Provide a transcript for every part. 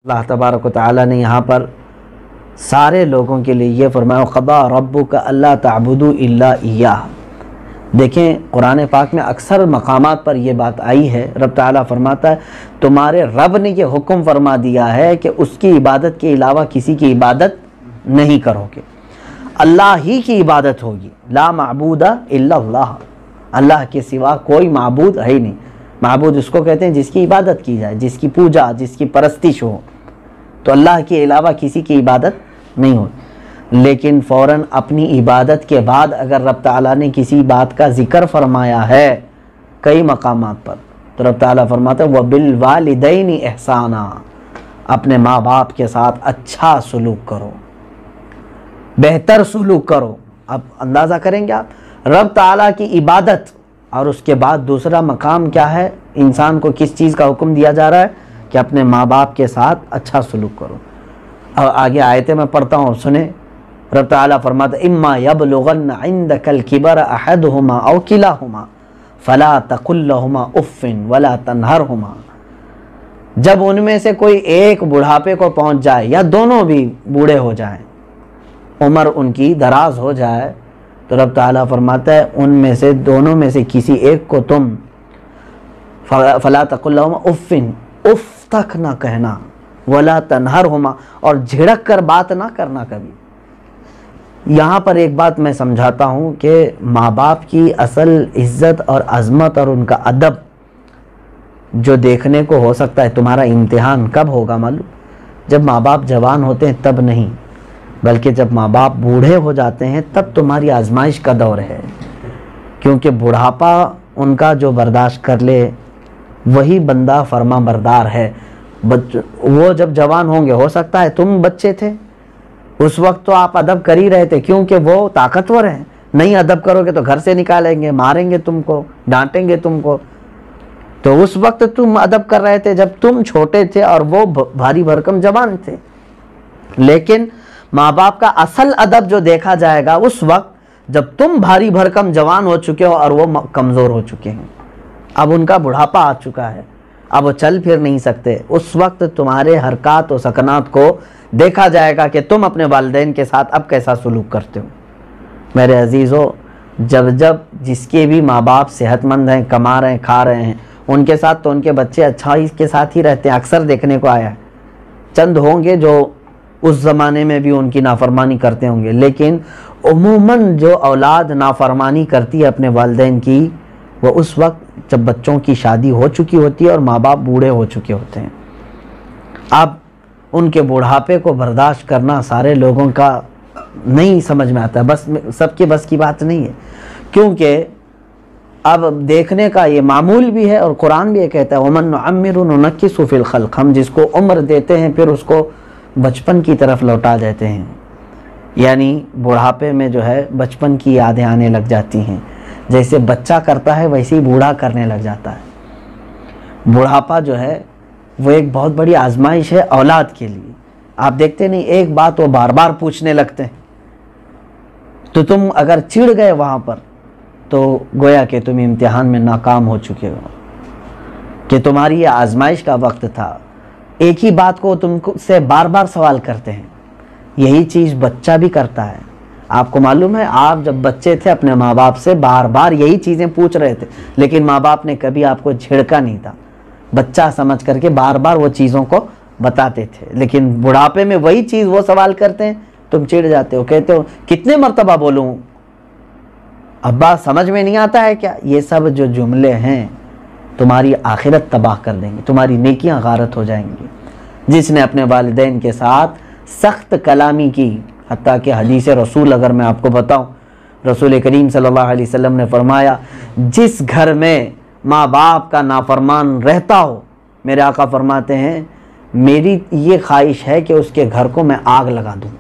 अल्लाह तबारक व तआला ने यहाँ पर सारे लोगों के लिए ये फरमाया क़दा रब्बुका अल्ला ताबुदू इल्ला इय्याह। देखें कुरान पाक में अक्सर मकामात पर यह बात आई है। रब ताला फरमाता है तुम्हारे रब ने ये हुक्म फरमा दिया है कि उसकी इबादत के अलावा किसी की इबादत नहीं करोगे, अल्लाह ही की इबादत होगी। ला माबूदा इल्ला अल्लाह, अल्लाह के सिवा कोई माबूद है ही नहीं। माबूद उसको कहते हैं जिसकी इबादत की जाए, जिसकी पूजा, जिसकी परस्तिश हो, तो अल्लाह के अलावा किसी की इबादत नहीं हो। लेकिन फ़ौरन अपनी इबादत के बाद अगर रब ताला ने किसी बात का ज़िक्र फरमाया है कई मकामात पर, तो रब ताला फरमाता है व बिल वालिदैनि एहसाना, अपने माँ बाप के साथ अच्छा सलूक करो, बेहतर सलूक करो। अब अंदाज़ा करेंगे आप रब ताला की इबादत और उसके बाद दूसरा मकाम क्या है, इंसान को किस चीज़ का हुक्म दिया जा रहा है कि अपने माँ बाप के साथ अच्छा सलूक करो। और आगे आयतें मैं पढ़ता हूँ, सुने। रब ताला फरमाता इम्मा यबलुगन्न इंदकल किबर अहदहुमा औ किलाहुमा फला तकुल लहुमा उफ़्फ़िन वला तनहरहुमा। जब उनमें से कोई एक बुढ़ापे को पहुँच जाए या दोनों भी बूढ़े हो जाएं, उम्र उनकी दराज हो जाए, तो रब ताला फरमाता है उनमें से दोनों में से किसी एक को तुम फला तकुल लहुमा उफ़्फ़िन, उफ़ तक ना कहना, वला तनहरहुमा, और झिड़क कर बात ना करना कभी। यहाँ पर एक बात मैं समझाता हूँ कि माँ बाप की असल इज़्ज़त और अज़मत और उनका अदब जो देखने को हो सकता है, तुम्हारा इम्तिहान कब होगा मालूम? जब माँ बाप जवान होते हैं तब नहीं, बल्कि जब माँ बाप बूढ़े हो जाते हैं तब तुम्हारी आजमाइश का दौर है। क्योंकि बुढ़ापा उनका जो बर्दाश्त कर ले वही बंदा फरमा बरदार है। वो जब जवान होंगे, हो सकता है तुम बच्चे थे उस वक्त तो आप अदब कर ही रहे थे, क्योंकि वो ताकतवर हैं। नहीं अदब करोगे तो घर से निकालेंगे, मारेंगे तुमको, डांटेंगे तुमको। तो उस वक्त तुम अदब कर रहे थे जब तुम छोटे थे और वो भारी भरकम जवान थे। लेकिन माँ बाप का असल अदब जो देखा जाएगा उस वक्त जब तुम भारी भरकम जवान हो चुके हो और वो कमज़ोर हो चुके हैं। अब उनका बुढ़ापा आ चुका है, अब वो चल फिर नहीं सकते। उस वक्त तुम्हारे हरकत और सकनात को देखा जाएगा कि तुम अपने वालिदैन के साथ अब कैसा सलूक करते हो। मेरे अजीज़ों, जब जब जिसके भी माँ बाप सेहतमंद हैं, कमा रहे हैं, खा रहे हैं, उनके साथ तो उनके बच्चे अच्छा ही के साथ ही रहते हैं। अक्सर देखने को आया है, चंद होंगे जो उस ज़माने में भी उनकी नाफरमानी करते होंगे, लेकिन उमूमन जो औलाद नाफरमानी करती है अपने वालिदैन की, वो उस वक्त जब बच्चों की शादी हो चुकी होती है और माँ बाप बूढ़े हो चुके होते हैं। अब उनके बुढ़ापे को बर्दाश्त करना सारे लोगों का नहीं समझ में आता है, बस सबके बस की बात नहीं है। क्योंकि अब देखने का ये मामूल भी है और कुरान भी ये कहता है वमन नुअम्मिरु नुनक्किसु फिल खल्क़, हम जिसको उम्र देते हैं फिर उसको बचपन की तरफ लौटा देते हैं। यानी बुढ़ापे में जो है बचपन की यादें आने लग जाती हैं। जैसे बच्चा करता है वैसे ही बूढ़ा करने लग जाता है। बुढ़ापा जो है वो एक बहुत बड़ी आजमाइश है औलाद के लिए। आप देखते नहीं, एक बात वो बार बार पूछने लगते हैं, तो तुम अगर चिढ़ गए वहाँ पर तो गोया कि तुम इम्तिहान में नाकाम हो चुके हो, कि तुम्हारी ये आजमाइश का वक्त था। एक ही बात को तुमसे बार बार सवाल करते हैं। यही चीज़ बच्चा भी करता है। आपको मालूम है, आप जब बच्चे थे अपने माँ बाप से बार बार यही चीज़ें पूछ रहे थे, लेकिन माँ बाप ने कभी आपको झिड़का नहीं था। बच्चा समझ करके बार बार वो चीज़ों को बताते थे। लेकिन बुढ़ापे में वही चीज़ वो सवाल करते हैं, तुम चिढ़ जाते हो, कहते हो कितने मर्तबा बोलूँ, अब्बा समझ में नहीं आता है क्या? ये सब जो जुमले हैं तुम्हारी आखिरत तबाह कर देंगे, तुम्हारी नेकियां गारत हो जाएंगी। जिसने अपने वालिदैन के साथ सख्त कलामी की, हत्ता कि हदीस रसूल अगर मैं आपको बताऊं, रसूल करीम सल्लल्लाहु अलैहि वसल्लम ने फरमाया जिस घर में माँ बाप का नाफरमान रहता हो, मेरे आका फरमाते हैं मेरी ये ख्वाहिश है कि उसके घर को मैं आग लगा दूं,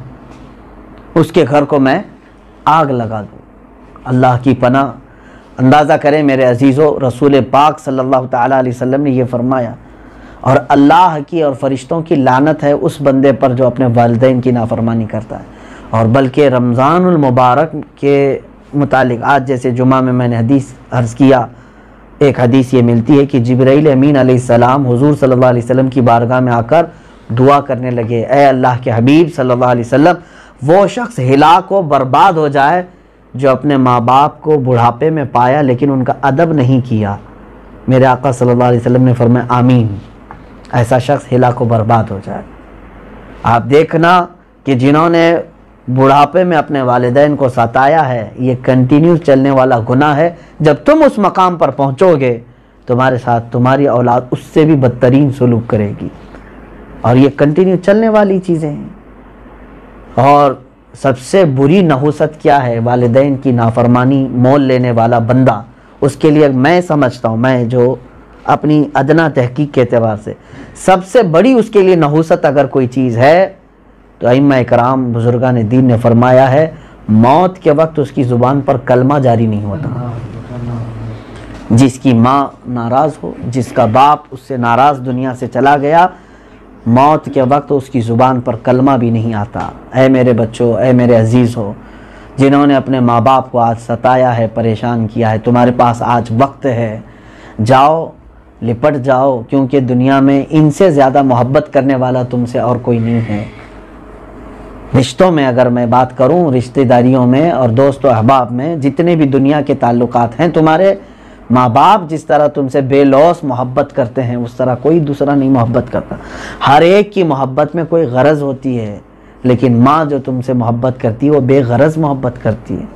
उसके घर को मैं आग लगा दूं। अल्लाह की पनाह। अंदाज़ा करें मेरे अजीज़ों, रसूल पाक सल्लल्लाहु ताला अलैहि वसल्लम ने ये फरमाया, और अल्लाह की और फरिश्तों की लानत है उस बंदे पर जो अपने वालिदैन की नाफरमानी करता है। और बल्कि रमज़ानुल मुबारक के मुतालिक आज जैसे जुमा में मैंने हदीस अर्ज़ किया, एक हदीस ये मिलती है कि जिब्राइल अमीन अलैहिस्सलाम हुज़ूर सल्लल्लाहु अलैहि वसल्लम की बारगाह में आकर दुआ करने लगे, ए अल्लाह के हबीब सल्लल्लाहु अलैहि वसल्लम, वो शख्स हिलाक हो, बर्बाद हो जाए जो अपने माँ बाप को बुढ़ापे में पाया लेकिन उनका अदब नहीं किया। मेरे आका सल्लल्लाहु अलैहि वसल्लम ने फरमाया आमीन, ऐसा शख्स हिलाक हो, बर्बाद हो जाए। आप देखना कि जिन्होंने बुढ़ापे में अपने वालिदैन को सताया है, ये कंटिन्यू चलने वाला गुनाह है। जब तुम उस मकाम पर पहुँचोगे, तुम्हारे साथ तुम्हारी औलाद उससे भी बदतरीन सलूक करेगी, और ये कंटिन्यू चलने वाली चीज़ें हैं। और सबसे बुरी नहुसत क्या है? वालिदैन की नाफरमानी मोल लेने वाला बंदा, उसके लिए मैं समझता हूँ, मैं जो अपनी अदना तहकीक के एतबार से सबसे बड़ी उसके लिए नहुसत अगर कोई चीज़ है तो अइम्मा इकराम बुजुर्गान दीन ने फरमाया है, मौत के वक्त उसकी ज़ुबान पर कलमा जारी नहीं होता। जिसकी माँ नाराज़ हो, जिसका बाप उससे नाराज़ दुनिया से चला गया, मौत के वक्त उसकी ज़ुबान पर कलमा भी नहीं आता। ऐ मेरे बच्चों, ऐ मेरे अजीज़ हो, जिन्होंने अपने माँ बाप को आज सताया है, परेशान किया है, तुम्हारे पास आज वक्त है, जाओ लिपट जाओ, क्योंकि दुनिया में इनसे ज़्यादा मोहब्बत करने वाला तुमसे और कोई नहीं है। रिश्तों में अगर मैं बात करूं, रिश्तेदारियों में और दोस्तों अहबाब में, जितने भी दुनिया के ताल्लुकात हैं, तुम्हारे माँ बाप जिस तरह तुमसे बेलौस मोहब्बत करते हैं उस तरह कोई दूसरा नहीं मोहब्बत करता। हर एक की मोहब्बत में कोई गरज होती है, लेकिन माँ जो तुमसे मोहब्बत करती है वो बेगरज मोहब्बत करती है।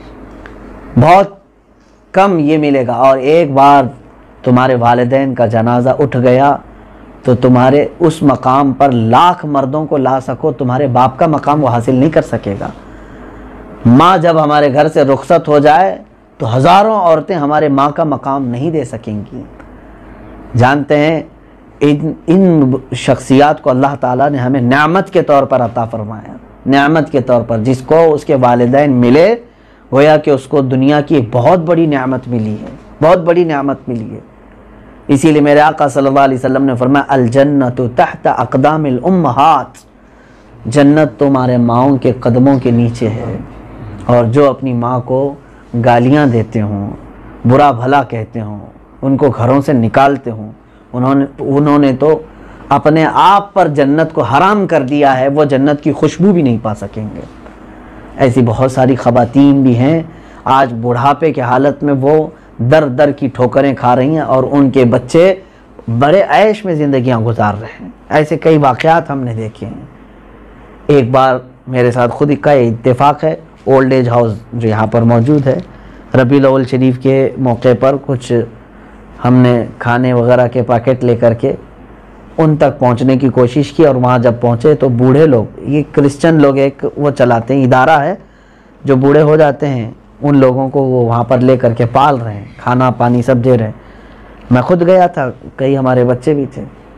बहुत कम ये मिलेगा। और एक बार तुम्हारे वालिदैन का जनाजा उठ गया तो तुम्हारे उस मकाम पर लाख मर्दों को ला सको, तुम्हारे बाप का मकाम वो हासिल नहीं कर सकेगा। माँ जब हमारे घर से रुखसत हो जाए तो हज़ारों औरतें हमारे माँ का मकाम नहीं दे सकेंगी। जानते हैं इन शख्सियात को अल्लाह ताला ने हमें नेमत के तौर पर अता फरमाया, नेमत के तौर पर। जिसको उसके वालिदैन मिले, गोया कि उसको दुनिया की एक बहुत बड़ी नेमत मिली है, बहुत बड़ी नेमत मिली है। इसीलिए मेरे आका सल्लल्लाहु अलैहि वसल्लम ने फरमाया, अल जन्नतु तहत अक़दामिल उम्महात, जन्नत तुम्हारे माओं के कदमों के नीचे है। और जो अपनी माँ को गालियाँ देते हों, बुरा भला कहते हों, उनको घरों से निकालते हों, उन्होंने तो अपने आप पर जन्नत को हराम कर दिया है, वो जन्नत की खुशबू भी नहीं पा सकेंगे। ऐसी बहुत सारी ख़वातीन भी हैं आज बुढ़ापे के हालत में वो दर दर की ठोकरें खा रही हैं और उनके बच्चे बड़े ऐश में ज़िंदगियां गुजार रहे हैं। ऐसे कई वाक़यात हमने देखे हैं। एक बार मेरे साथ खुद का इत्तेफाक है, ओल्ड एज हाउस जो यहाँ पर मौजूद है, रबीउल अव्वल शरीफ के मौके पर कुछ हमने खाने वगैरह के पैकेट लेकर के उन तक पहुँचने की कोशिश की। और वहाँ जब पहुँचे तो बूढ़े लोग, ये क्रिश्चियन लोग एक वो चलाते हैं, इदारा है जो बूढ़े हो जाते हैं उन लोगों को वो वहाँ पर ले करके पाल रहे हैं, खाना पानी सब दे रहे हैं। मैं खुद गया था, कई हमारे बच्चे भी थे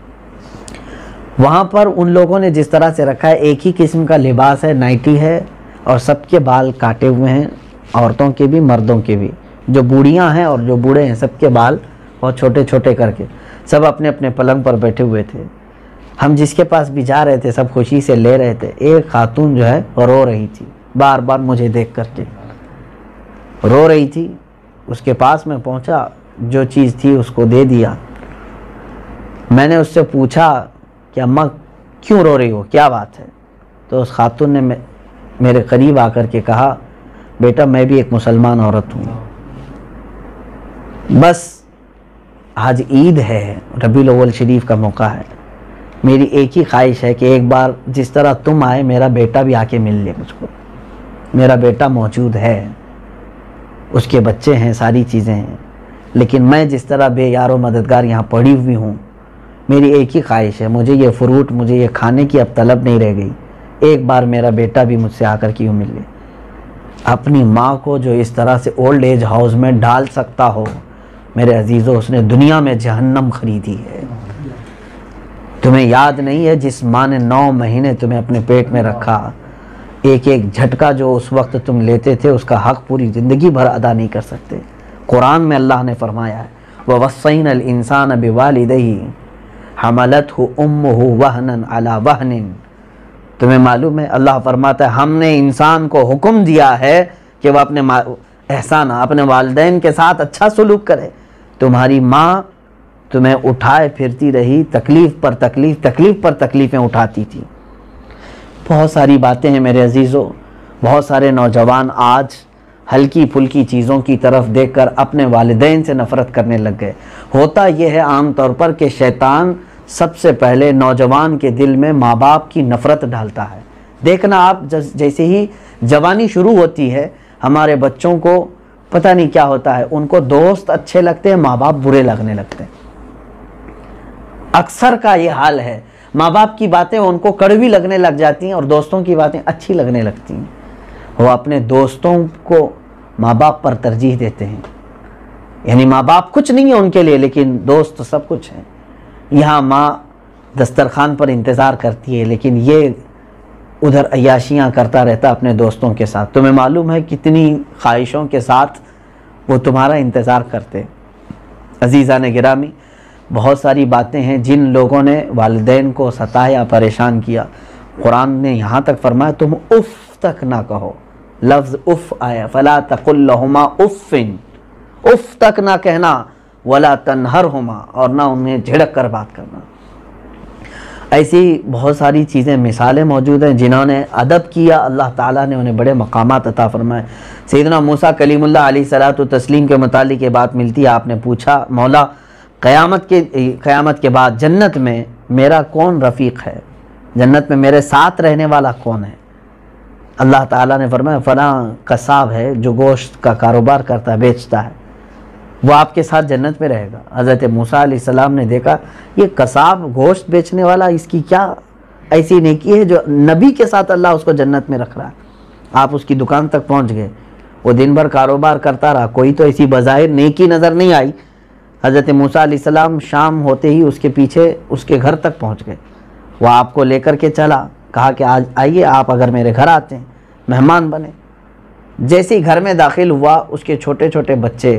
वहाँ पर। उन लोगों ने जिस तरह से रखा है, एक ही किस्म का लिबास है, नाइटी है, और सबके बाल काटे हुए हैं, औरतों के भी मर्दों के भी। जो बूढ़ियाँ हैं और जो बूढ़े हैं, सबके बाल बहुत छोटे छोटे करके सब अपने अपने पलंग पर बैठे हुए थे। हम जिसके पास भी जा रहे थे सब खुशी से ले रहे थे। एक खातून जो है रो रही थी, बार बार मुझे देख करके रो रही थी। उसके पास में पहुंचा, जो चीज़ थी उसको दे दिया। मैंने उससे पूछा कि अम्मा क्यों रो रही हो, क्या बात है? तो उस खातून ने मेरे करीब आकर के कहा, बेटा मैं भी एक मुसलमान औरत हूँ, बस आज ईद है, रबीउल अव्वल शरीफ का मौका है, मेरी एक ही ख्वाहिश है कि एक बार जिस तरह तुम आए मेरा बेटा भी आके मिल ले मुझको। मेरा बेटा मौजूद है, उसके बच्चे हैं, सारी चीज़ें हैं, लेकिन मैं जिस तरह बेयारो मददगार यहाँ पड़ी हुई हूँ, मेरी एक ही ख्वाहिश है, मुझे ये फ्रूट, मुझे ये खाने की अब तलब नहीं रह गई, एक बार मेरा बेटा भी मुझसे आकर के यूँ मिल ले। अपनी माँ को जो इस तरह से ओल्ड एज हाउस में डाल सकता हो, मेरे अजीज़ों, उसने दुनिया में जहन्नम खरीदी है। तुम्हें याद नहीं है जिस माँ ने 9 महीने तुम्हें अपने पेट में रखा, एक एक झटका जो उस वक्त तुम लेते थे उसका हक पूरी ज़िंदगी भर अदा नहीं कर सकते। कुरान में अल्लाह ने फरमाया है, ववस्सैनल इंसान बिवालिदैहि हमलतहु उम्मुहु वहनन अला वहनिन। तुम्हें मालूम है, अल्लाह फरमाता है हमने इंसान को हुक्म दिया है कि वह अपने एहसान, अपने वालिदैन के साथ अच्छा सलूक करे। तुम्हारी माँ तुम्हें उठाए फिरती रही, तकलीफ़ पर तकलीफ़, तकलीफ़ पर तकलीफ़ें उठाती थी। बहुत सारी बातें हैं मेरे अजीज़ों। बहुत सारे नौजवान आज हल्की फुल्की चीज़ों की तरफ देखकर अपने वालिदैन से नफ़रत करने लग गए। होता यह है आम तौर पर कि शैतान सबसे पहले नौजवान के दिल में माँ बाप की नफ़रत डालता है। देखना आप, जैसे ही जवानी शुरू होती है, हमारे बच्चों को पता नहीं क्या होता है, उनको दोस्त अच्छे लगते हैं, माँ बाप बुरे लगने लगते हैं। अक्सर का ये हाल है। माँ बाप की बातें उनको कड़वी लगने लग जाती हैं और दोस्तों की बातें अच्छी लगने लगती हैं। वो अपने दोस्तों को माँ बाप पर तरजीह देते हैं। यानी माँ बाप कुछ नहीं है उनके लिए, लेकिन दोस्त सब कुछ है। यहाँ माँ दस्तरखान पर इंतज़ार करती है, लेकिन ये उधर अय्याशियाँ करता रहता अपने दोस्तों के साथ। तुम्हें मालूम है कितनी ख्वाहिशों के साथ वो तुम्हारा इंतज़ार करते। अजीज़ान गिरामी, बहुत सारी बातें हैं जिन लोगों ने वालिदैन को सताया, परेशान किया। कुरान ने यहाँ तक फरमाया तुम उफ़ तक ना कहो। लफ्ज़ उफ़ आया, फ़ला तक़ुल लहुमा उफ़्फ़िन, उफ़ तक ना कहना, वला तन्हरहुमा, और ना उन्हें झिड़क कर बात करना। ऐसी बहुत सारी चीज़ें, मिसालें मौजूद हैं। जिन्होंने अदब किया, अल्लाह ताला ने उन्हें बड़े मकामात अता फरमाए। सैयदना मूसा कलीमुल्लाह अलैहिस्सलातु तस्लीम के मुतालिक ये बात मिलती है। आपने पूछा, मौला क़यामत के बाद जन्नत में मेरा कौन रफ़ीक है, जन्नत में मेरे साथ रहने वाला कौन है? अल्लाह ताला ने फरमाया फ़लाँ कसाब है जो गोश्त का कारोबार करता है, बेचता है, वो आपके साथ जन्नत में रहेगा। हज़रत मूसा अलैहिस्सलाम ने देखा ये कसाब गोश्त बेचने वाला, इसकी क्या ऐसी नेकी है जो नबी के साथ अल्लाह उसको जन्नत में रख रहा है। आप उसकी दुकान तक पहुंच गए, वो दिन भर कारोबार करता रहा, कोई तो ऐसी बज़ाहिर नेकी नज़र नहीं आई। हज़रत मूसा अलैहिस्सलाम शाम होते ही उसके पीछे उसके घर तक पहुँच गए। वह आपको लेकर के चला, कहा कि आज आइए आप अगर मेरे घर आते हैं, मेहमान बने। जैसे ही घर में दाखिल हुआ, उसके छोटे छोटे बच्चे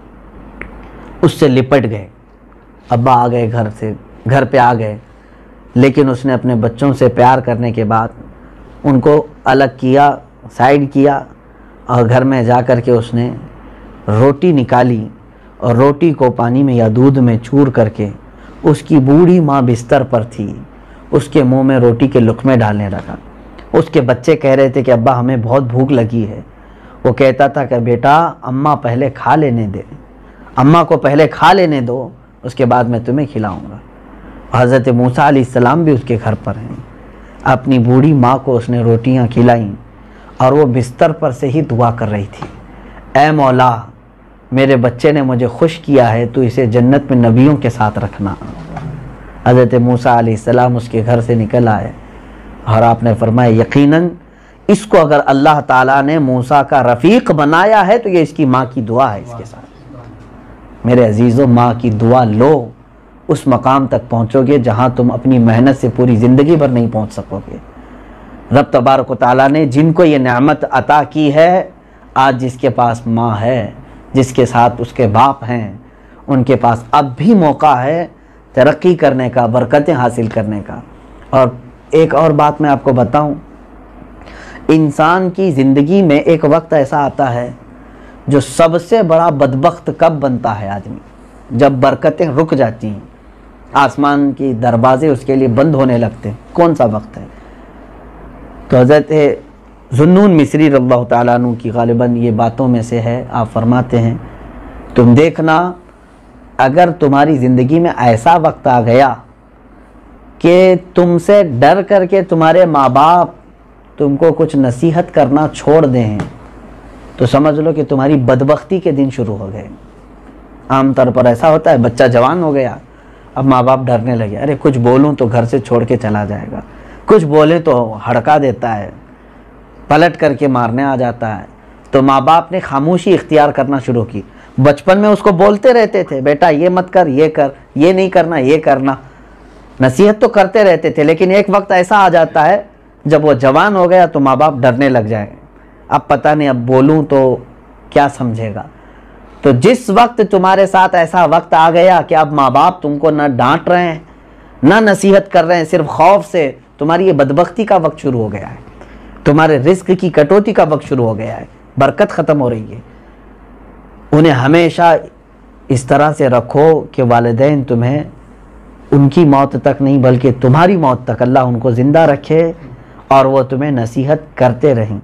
उससे लिपट गए। अब्बा आ गए, घर पे आ गए, लेकिन उसने अपने बच्चों से प्यार करने के बाद उनको अलग किया, साइड किया, और घर में जा कर के उसने रोटी निकाली और रोटी को पानी में या दूध में चूर करके उसकी बूढ़ी माँ बिस्तर पर थी, उसके मुंह में रोटी के लुक़मे डालने लगा। उसके बच्चे कह रहे थे कि अब्बा हमें बहुत भूख लगी है। वो कहता था कि बेटा अम्मा पहले खा लेने दे, अम्मा को पहले खा लेने दो, उसके बाद मैं तुम्हें खिलाऊंगा। हज़रत मूसा अलैहिस्सलाम भी उसके घर पर हैं। अपनी बूढ़ी माँ को उसने रोटियां खिलाईं और वो बिस्तर पर से ही दुआ कर रही थी, ऐ मौला मेरे बच्चे ने मुझे खुश किया है, तो इसे जन्नत में नबियों के साथ रखना। हज़रत मूसा अलैहिस्सलाम उसके घर से निकल आए और आपने फरमाया यकीनन इसको अगर अल्लाह ताला ने मूसा का रफ़ीक बनाया है तो ये इसकी माँ की दुआ है इसके साथ। मेरे अजीज़ों, माँ की दुआ लो, उस मकाम तक पहुँचोगे जहाँ तुम अपनी मेहनत से पूरी ज़िंदगी भर नहीं पहुँच सकोगे। रब तबारक व तआला ने जिनको ये नेमत अता की है, आज जिसके पास माँ है, जिसके साथ उसके बाप हैं, उनके पास अब भी मौका है तरक्की करने का, बरकतें हासिल करने का। और एक और बात मैं आपको बताऊं, इंसान की ज़िंदगी में एक वक्त ऐसा आता है जो सबसे बड़ा बदबख्त कब बनता है आदमी, जब बरकतें रुक जाती हैं, आसमान की दरवाजे उसके लिए बंद होने लगते हैं। कौन सा वक्त है? तो हज़रत ज़ुन्नून मिस्री रज़ियल्लाहु ताला अन्हु की गालिबन ये बातों में से है। आप फरमाते हैं तुम देखना अगर तुम्हारी ज़िंदगी में ऐसा वक्त आ गया कि तुमसे डर करके तुम्हारे माँ बाप तुमको कुछ नसीहत करना छोड़ दें, तो समझ लो कि तुम्हारी बदबख्ती के दिन शुरू हो गए। आमतौर पर ऐसा होता है, बच्चा जवान हो गया, अब माँ बाप डरने लगे, अरे कुछ बोलूँ तो घर से छोड़ के चला जाएगा, कुछ बोले तो हड़का देता है, पलट करके मारने आ जाता है। तो माँ बाप ने खामोशी इख्तियार करना शुरू की। बचपन में उसको बोलते रहते थे, बेटा ये मत कर, ये कर, ये नहीं करना, ये करना, नसीहत तो करते रहते थे। लेकिन एक वक्त ऐसा आ जाता है जब वो जवान हो गया तो माँ बाप डरने लग जाए, अब पता नहीं अब बोलूँ तो क्या समझेगा। तो जिस वक्त तुम्हारे साथ ऐसा वक्त आ गया कि अब माँ बाप तुमको न डांट रहे हैं न नसीहत कर रहे हैं, सिर्फ खौफ से, तुम्हारी ये बदबख्ती का वक्त शुरू हो गया है, तुम्हारे रिस्क की कटौती का वक्त शुरू हो गया है, बरकत ख़त्म हो रही है। उन्हें हमेशा इस तरह से रखो कि वालिदैन तुम्हें उनकी मौत तक नहीं बल्कि तुम्हारी मौत तक अल्लाह उनको ज़िंदा रखे और वो तुम्हें नसीहत करते रहें।